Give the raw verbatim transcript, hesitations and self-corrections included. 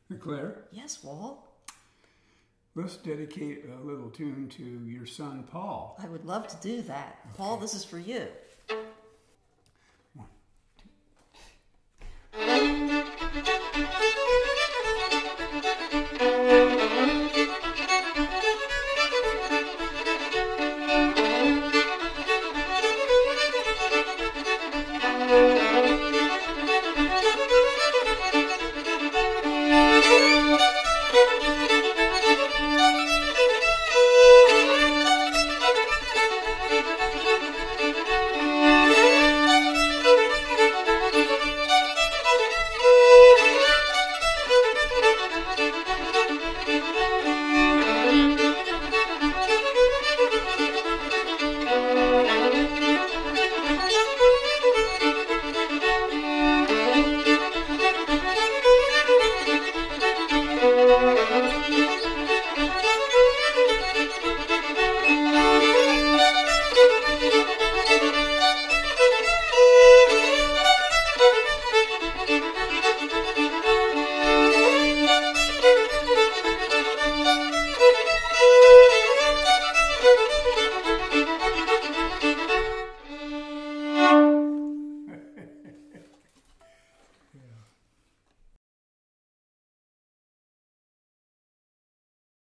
Claire, Yes, Walt? let's dedicate a little tune to your son, Paul. I would love to do that. Paul, this is for you.